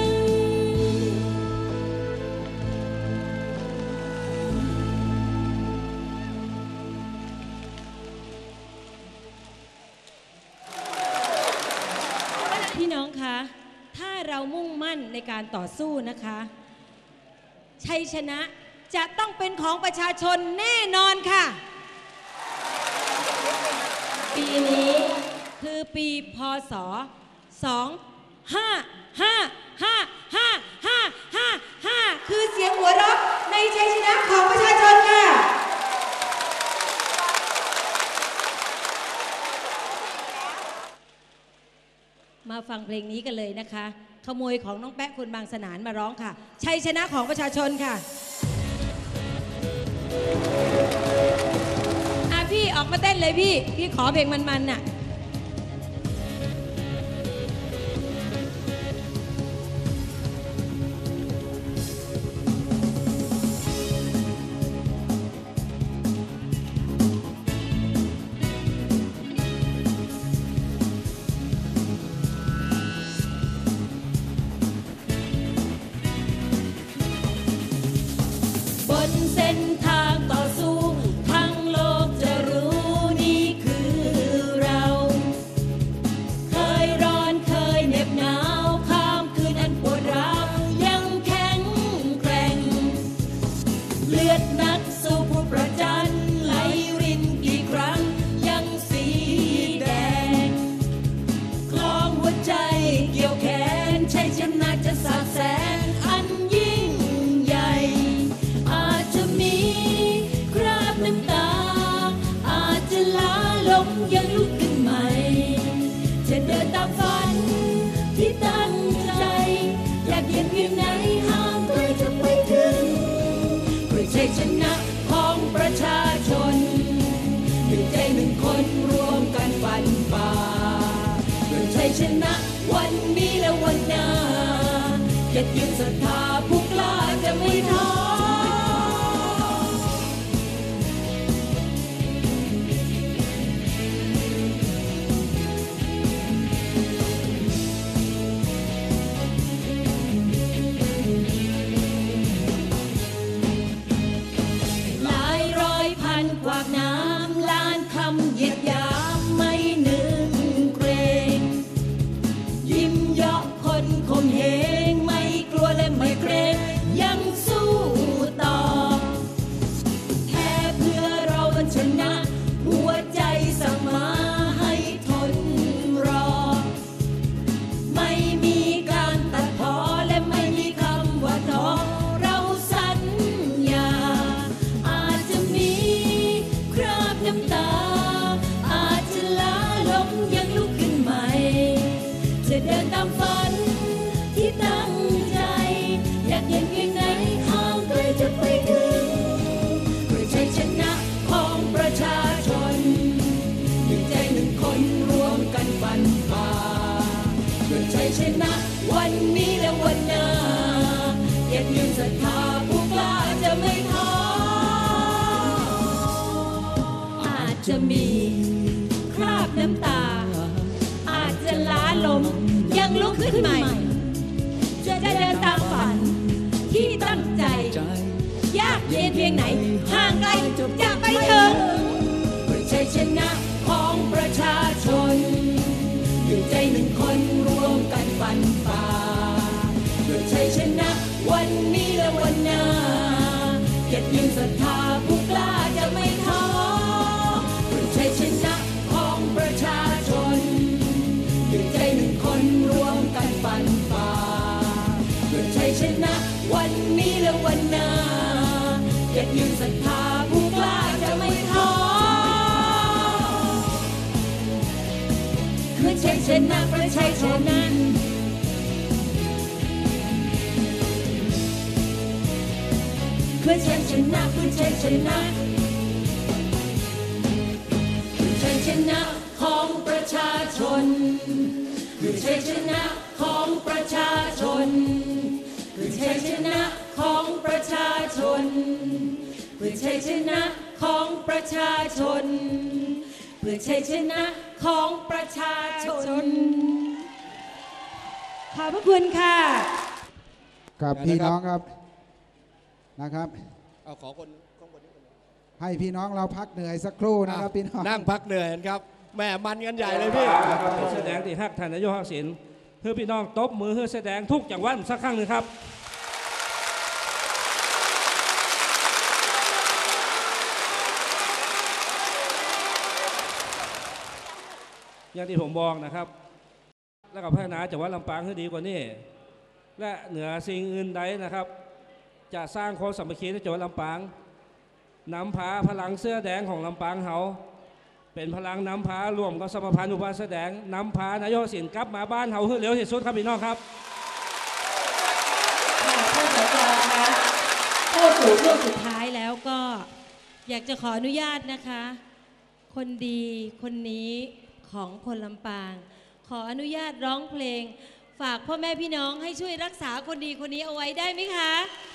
พี่น้องคะถ้าเรามุ่งมั่นในการต่อสู้นะคะชัยชนะจะต้องเป็นของประชาชนแน่นอนค่ะ ปีนี้คือปีพ.ศ. 25555555คือเสียงหัวเราะในชัยชนะของประชาชนค่ะ มาฟังเพลงนี้กันเลยนะคะ ขโมยของน้องแป๊ะคนบางสนานมาร้องค่ะ ชัยชนะของประชาชนค่ะพี่ออกมาเต้นเลยพี่ขอเพลงมันๆน่ะ บนเส้นทางต่อสู้ทั้งโลกจะรู้นี่คือเรา เคยร้อนเคยเหน็บหนาวข้ามคืนอันปวดร้าวยังแข็งแกร่งเลือดนักสู้ผู้ประจันไหลรินกี่ครั้งยังสีแดงคลองหัวใจเกี่ยวแขนชัยชนะจะสาดแสงอันยิ่งใหญ่อาจจะมีคราบน้ำตาอาจจะล้าล้มยังลุกขึ้นใหม่จะเดินตามฝันที่ตั้งใจอยากเห็นเพียงไหนหาหนึ่งคนรวมกันฟันฝ่าเพื่อชัยชนะวันนี้และวันหน้าเกียรติยืนศรัทธาผู้กล้าจะไม่ท้อกวากน้ำล้านคำเหยียดหยามไม่นึกเกรงยิ้มเยาะคนข่มเหงไม่กลัวและไม่เกรงยังสู้ต่อแค่เพื่อเราชนะหัวใจสั่งมาให้ทนรอไม่มีการตัดพ้อและไม่มีคำว่าท้อเราสัญญาอาจจะมีน้ำตาอาจจะล้าลงยังลุกขึ้นใหม่จะเดินตามฝันที่ตั้งใจอยากเห็นเพียงไหนข้างไกลจะไปถึงเพื่อชัยชนะของประชาชนหนึ่งใจหนึ่งคนรวมกันฟันฝ่าเพื่อชัยชนะวันนี้และวันหน้าเกียรติยืนศรัทธาผู้กล้าจะไม่ท้อจะมีคราบน้ำตาอาจจะล้าลมยังลุกขึ้นใหม่จะเดินตามฝันที่ตั้งใจยากเย็นเพียงไหนห่างไกลจะไปถึงเพื่อชัยชนะของประชาชนหนึ่งใจหนึ่งคนรวมกันฟันฝ่าเพื่อชัยชนะวันนี้และวันหน้าเกียรติยืนศรัทธาผู้กล้าจะไม่ท้อชัยชนะของประชาชนหนึ่งใจหนึ่งคนรวมกันฟันฝ่าเพื่อชัยชนะวันนี้และวันหน้าเกียรติยืนศรัทธาผู้กล้าจะไม่ท้อเพื่อชัยชนะประชาชนนั้นเพื่อชัยชนะเพื่อชัยชนะชัยชนะของประชาชนคือชัยชนะของประชาชนคือชัยชนะของประชาชนคือชัยชนะของประชาชนเพื่อชัยชนะของประชาชนขอบพระคุณค่ะกับพี่น้องครับนะครับเอาขอคนข้างบนนี้ให้พี่น้องเราพักเหนื่อยสักครู่นะครับพี่น้องนั่งพักเหนื่อยครับแม่มันกันใหญ่เลยพี่แสดงที่ฮักท่านนายกทักษิณเพื่อพี่น้องตบมือเพื่อแสดงทุกจังหวัดสักครั้งหนึ่งครับอย่างที่ผมบอกนะครับแล้วก็พัฒนาจังหวัดลำปางให้ดีกว่านี้และเหนือสิ่งอื่นใดนะครับจะสร้างความสามัคคีในจังหวัดลำปางนำพาพลังเสื้อแดงของลำปางเฮาเป็นพลังนำพารวมกับสมพันธ์อุบาสแดงนำพานายกศิลป์กลับมาบ้านเฮาให้เร็วที่สุดครับพี่น้องครับท่านสจคะเข้าสู่ช่วงสุดท้ายแล้วก็อยากจะขออนุญาตนะคะคนดีคนนี้ของคนลำปางขออนุญาตร้องเพลงฝากพ่อแม่พี่น้องให้ช่วยรักษาคนดีคนนี้เอาไว้ได้ไหมคะ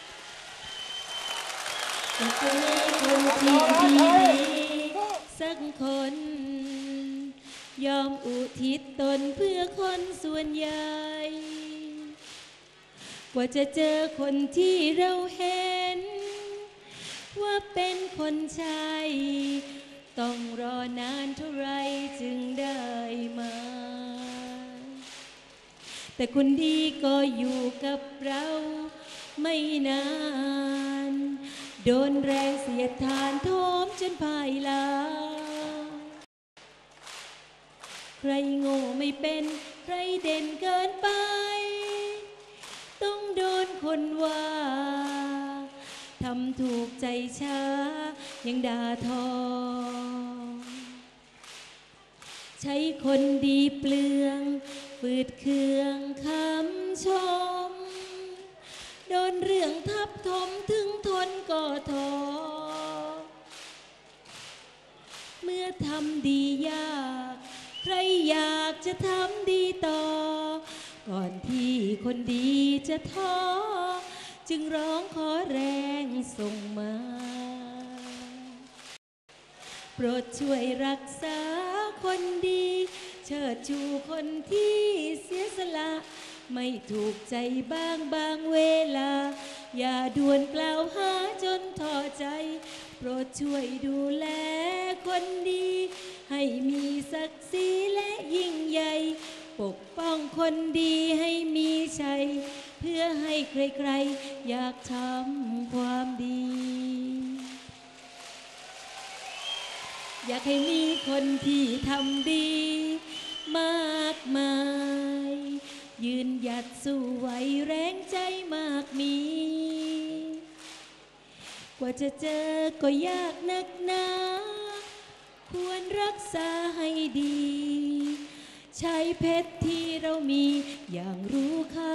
จะเจอคนที่ดีสักคนยอมอุทิศตนเพื่อคนส่วนใหญ่กว่าจะเจอคนที่เราเห็นว่าเป็นคนใช่ต้องรอนานเท่าไรจึงได้มาแต่คนดีก็อยู่กับเราไม่นานโดนแรงเสียดทานโถมจนพ่ายลาใครโง่ไม่เป็นใครเด่นเกินไปต้องโดนคนว่าทำถูกใจช้ายังด่าทอใช้คนดีเปลืองฝืดเคืองคำชมโดนเรื่องทับถมถึงทนก็ท้อ เมื่อทำดียากใครอยากจะทำดีต่อก่อนที่คนดีจะท้อจึงร้องขอแรงส่งมาโปรดช่วยรักษาคนดีเชิดชูคนที่เสียสละไม่ถูกใจบ้างบางเวลาอย่าด่วนกล่าวหาจนท้อใจโปรดช่วยดูแลคนดีให้มีศักดิ์ศรีและยิ่งใหญ่ปกป้องคนดีให้มีชัยเพื่อให้ใครๆอยากทำความดีอยากให้มีคนที่ทำดีมากมายยืนหยัดสู้ไหวแรงใจมากมีกว่าจะเจอก็ยากนักหนาควรรักษาให้ดีใช้เพชรที่เรามีอย่างรู้ค่า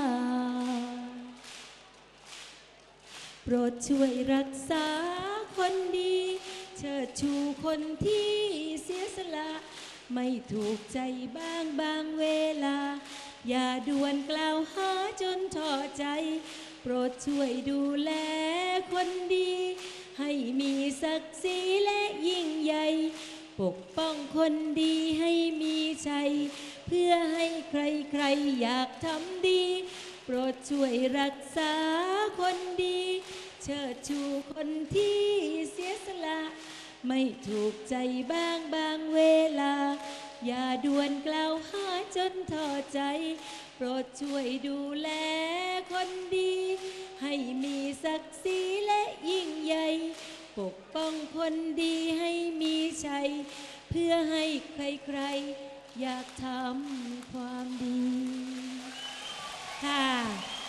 โปรดช่วยรักษาคนดีเชิดชูคนที่เสียสละไม่ถูกใจบ้างบางเวลาอย่าด่วนกล่าวหาจนท้อใจโปรดช่วยดูแลคนดีให้มีศักดิ์ศรีและยิ่งใหญ่ปกป้องคนดีให้มีชัยเพื่อให้ใครๆอยากทำดีโปรดช่วยรักษาคนดีเชิดชูคนที่เสียสละไม่ถูกใจบ้างบางเวลาอย่าด่วนกล่าวหาจนท้อใจโปรดช่วยดูแลคนดีให้มีศักดิ์ศรีและยิ่งใหญ่ปกป้องคนดีให้มีชัยเพื่อให้ใครๆอยากทำความดีค่ะ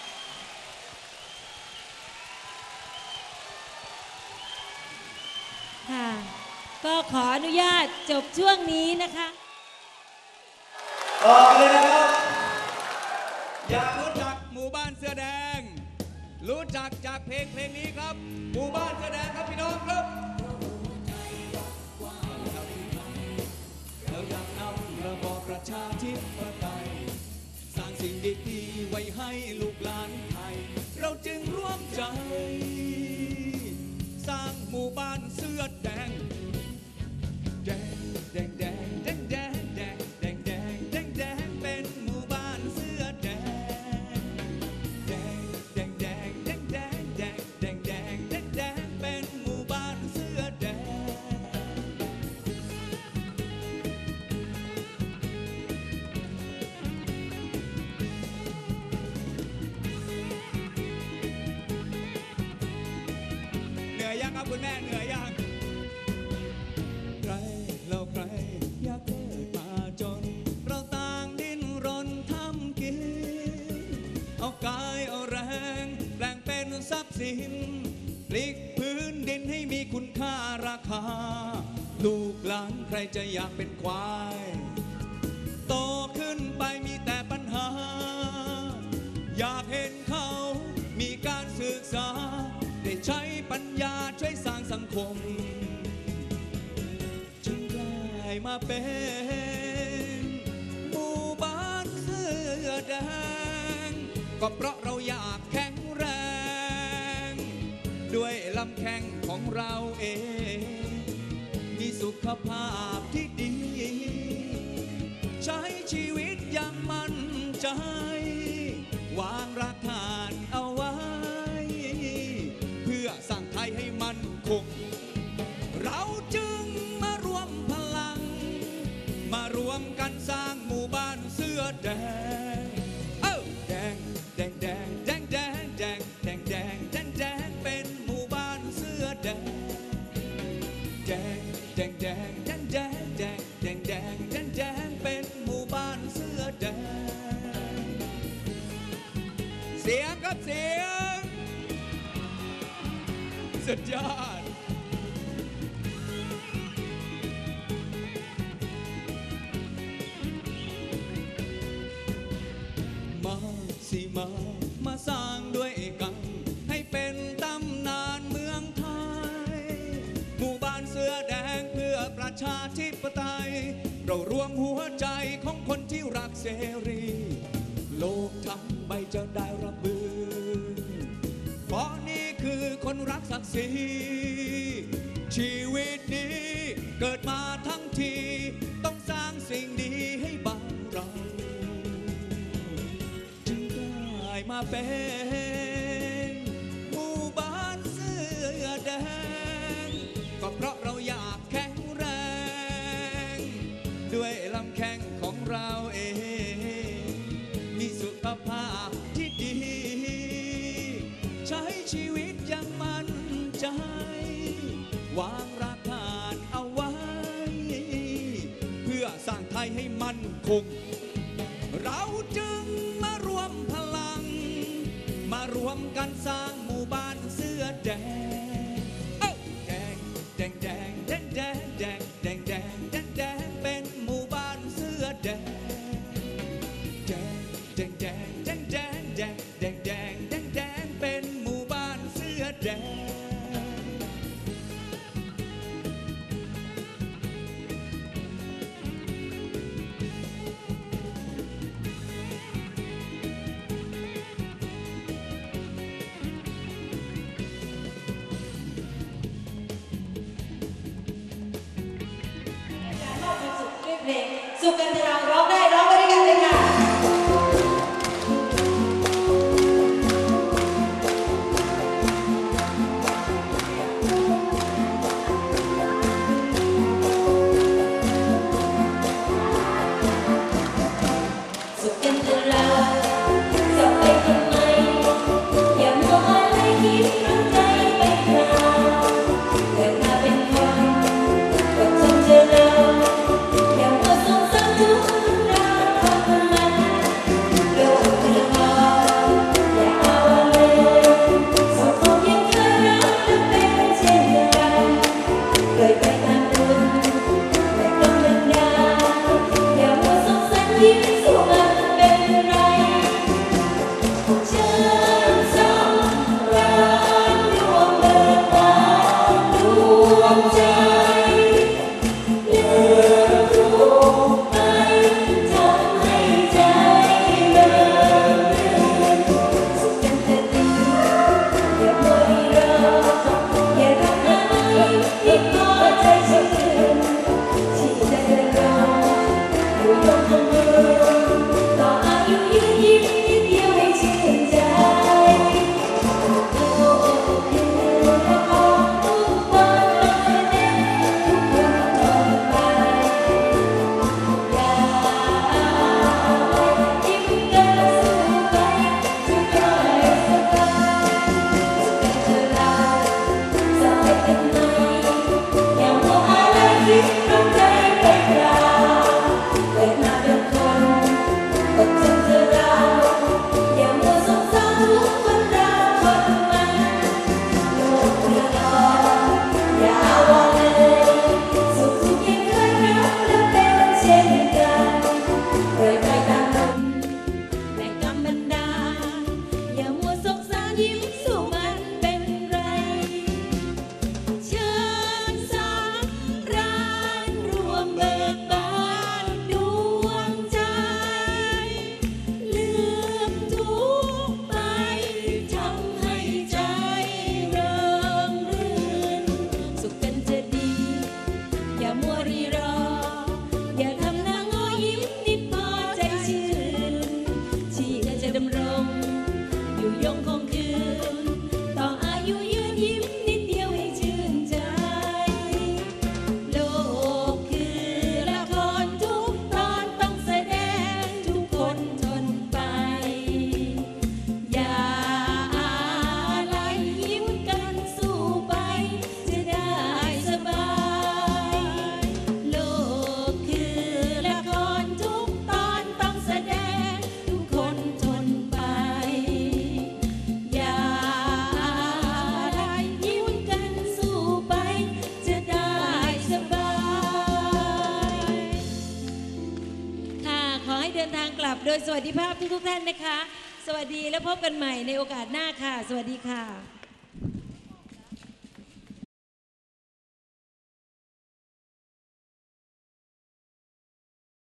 ค่ะก็ขออนุญาตจบช่วงนี้นะคะออกเลยนะครับอยากรู้จักหมู่บ้านเสื้อแดงรู้จักจากเพลงนี้ครับหมู่บ้านเสื้อแดงครับพี่น้องครับเราอยากนำระบอบประชาธิปไตยสร้างสิ่งดีๆไว้ให้ลูกหลานไทยเราจึงร่วมใจสร้างหมู่บ้านเสื้อแดงแดงแดงแดงแดงแดงแดงแดงแดงแดงแดงเป็นหมู่บ้านเสื้อแดงแดงแดงแดงแดงแดงแดงแดงแดงแดงแดงเป็นหมู่บ้านเสื้อแดงเหนื่อยยังครับคุณแม่เหนื่อยยังใครเราใครอยากเกิดมาจนเราต่างดิ้นรนทำกินเอากายเอาแรงแปลงเป็นทรัพย์สินพลิกพื้นดินให้มีคุณค่าราคาลูกหลานใครจะอยากเป็นควายโตขึ้นไปมีแต่ปัญหาอยากเห็นเขามีการศึกษาได้ใช้ปัญญาช่วยสร้างสังคมจึงกลายมาเป็นหมู่บ้านเสื้อแดงก็เพราะเราอยากแข็งแรงด้วยลำแข้งของเราเองมีสุขภาพที่ดีใช้ชีวิตอย่างมั่นใจวางรากฐานเอาไว้เพื่อสร้างไทยให้มั่นคงเราจึงมารวมพลังมารวมกันสร้างหมู่บ้านเสื้อแดงแดงแดงแดงแดงแดงแดงแดงแดงแดงแดงเป็นหมู่บ้านเสื้อแดงแดงแดงแดงแดงแดงแดงแดงแดงแดงแดงเป็นหมู่บ้านเสื้อแดงเสียงครับเสียงสุดยอดมาสิมาสร้างด้วยกันให้เป็นตำนานเมืองไทยหมู่บ้านเสื้อแดงเพื่อประชาธิปไตยเรารวมหัวใจของคนที่รักเสรีโลกทั้งใบจะได้รับมือเพราะนี่คือคนรักศักดิ์ศรีชีวิตนี้เกิดมาทั้งทีต้องสร้างสิ่งดีให้บ้านเราจึงได้มาเป็นหมู่บ้านเสื้อแดงก็เพราะเราอยากแข็งแรงด้วยลำแข้งของเราเองมีสุขภาพที่ดีใช้ชีวิตอย่างมั่นใจวางรากฐานเอาไว้เพื่อสร้างไทยให้มั่นคงเราจึงมารวมพลังมารวมกันสร้างหมู่บ้านเสื้อแดงแดงแดงแดงแดงแดงแดงแดงแดงแดงแดงเป็นหมู่บ้านเสื้อแดงแดงแดงแดงแดงแดงแดงแดงแดงแดงแดงเป็นหมู่บ้านเสื้อแดงสุขกันเราร้องได้ร้องไปด้วยกันเลยค่ะสุขกันเราจะไปทำไมอย่ามัวอะไรคิดรักใจไปคราวเกิดมาเป็นคนก็จงเจอเราโดยสวัสดิภาพทุกท่านนะคะสวัสดีและพบกันใหม่ในโอกาสหน้าค่ะสวัสดีค่ะ